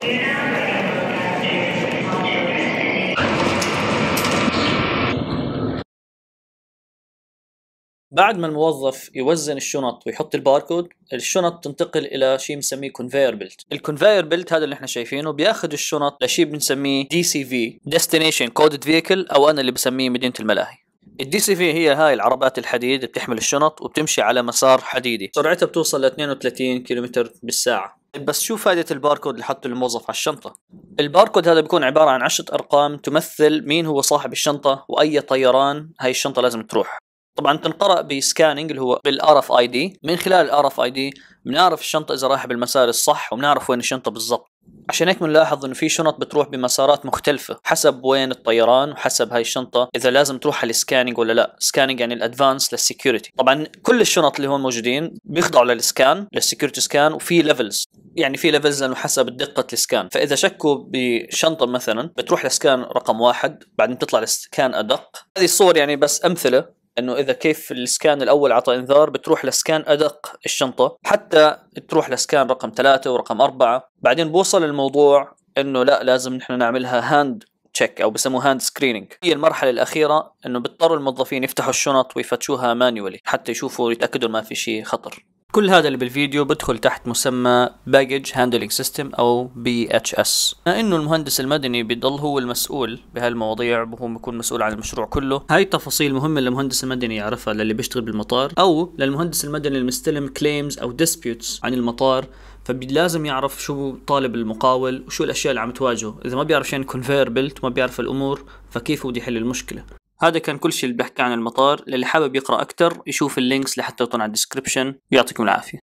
بعد ما الموظف يوزن الشنط ويحط الباركود، الشنط تنتقل الى شيء بنسميه كونفير بيلت. الكونفير بيلت هذا اللي احنا شايفينه بياخذ الشنط لشيء بنسميه دي سي في، ديستنيشن كودد فيكل، او انا اللي بسميه مدينة الملاهي. الدي سي في هي هاي العربات الحديد اللي بتحمل الشنط وبتمشي على مسار حديدي، سرعتها بتوصل ل 32 كيلومتر بالساعة. بس شو فائدة الباركود اللي حطه الموظف على الشنطة؟ الباركود هذا بيكون عبارة عن 10 أرقام تمثل مين هو صاحب الشنطة وأي طيران هاي الشنطة لازم تروح. طبعا تنقرأ بسكاننج اللي هو بالار اف اي دي. من خلال الار اف اي دي بنعرف الشنطة إذا رايحة بالمسار الصح وبنعرف وين الشنطة بالضبط. عشان هيك بنلاحظ انه في شنط بتروح بمسارات مختلفة حسب وين الطيران وحسب هاي الشنطة اذا لازم تروح على السكاننج ولا لا. سكاننج يعني الادفانس للسكيورتي. طبعا كل الشنط اللي هون موجودين بيخضعوا للسكان، للسكيورتي سكان، وفي ليفلز، يعني في ليفلز لانه حسب دقة السكان. فاذا شكوا بشنطة مثلا بتروح لسكان رقم 1، بعدين تطلع لسكان ادق. هذه الصور يعني بس امثلة انه اذا كيف السكان الاول عطى انذار بتروح لسكان ادق الشنطه حتى تروح لسكان رقم 3 ورقم 4. بعدين بوصل الموضوع انه لا، لازم نحن نعملها هاند تشيك او بسموه هاند سكرينينج. هي المرحله الاخيره انه بيضطروا الموظفين يفتحوا الشنط ويفتشوها مانيولي حتى يشوفوا يتاكدوا ما في شيء خطر. كل هذا اللي بالفيديو بدخل تحت مسمى baggage handling system أو BHS. إنه المهندس المدني بيضل هو المسؤول بهالمواضيع، وهو بيكون مسؤول عن المشروع كله. هاي تفاصيل مهمة للمهندس المدني يعرفها للي بيشتغل بالمطار، أو للمهندس المدني المستلم claims أو disputes عن المطار. فلازم يعرف شو طالب المقاول وشو الأشياء اللي عم تواجهه. إذا ما بيعرف شيء conveyor belt وما بيعرف الأمور فكيف بده يحل المشكلة. هذا كان كل شيء اللي بحكي عن المطار. للي حابب يقرأ أكتر يشوف اللينكس اللي حطيتهم على الديسكريبشن. يعطيكم العافية.